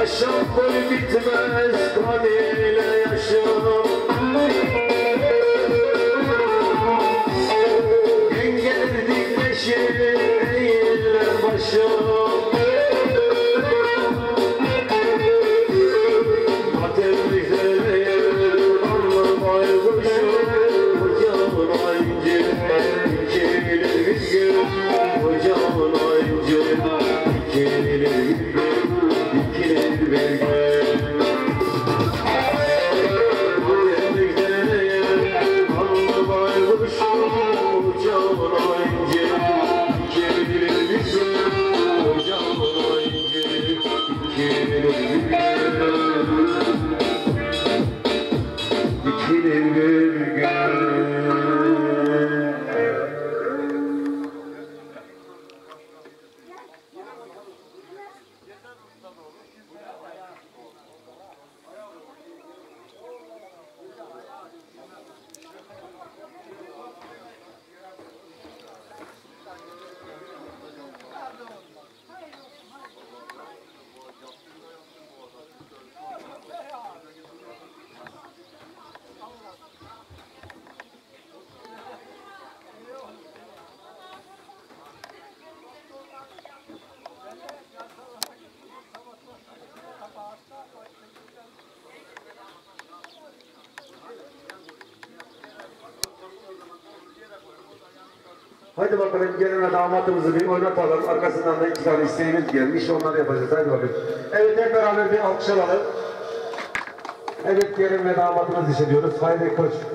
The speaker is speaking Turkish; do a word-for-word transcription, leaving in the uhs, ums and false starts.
Yaşam boyu bitmez kamiyle yaşam. Yengeler dikleşir eğilir başım. Ateşlere anlam ayrılışım. Ocağın ayıncı ikilir bir gün. Ocağın ayıncı ikilir bir gün. İkilir bir gün. Ateşlere anlam ayrılışım. Ocağın ayıncı ikilir bir gün. Ocağın ayıncı ikilir bir gün. İkilir bir gün. Hadi bakalım gelin ve damatımızı bir oynatalım. Arkasından da iki tane isteğimiz gelmiş. Onları yapacağız. Hadi bakalım. Evet, hep beraber bir alkış alalım. Evet, gelin ve damatımız işe diyoruz. Haydi koç.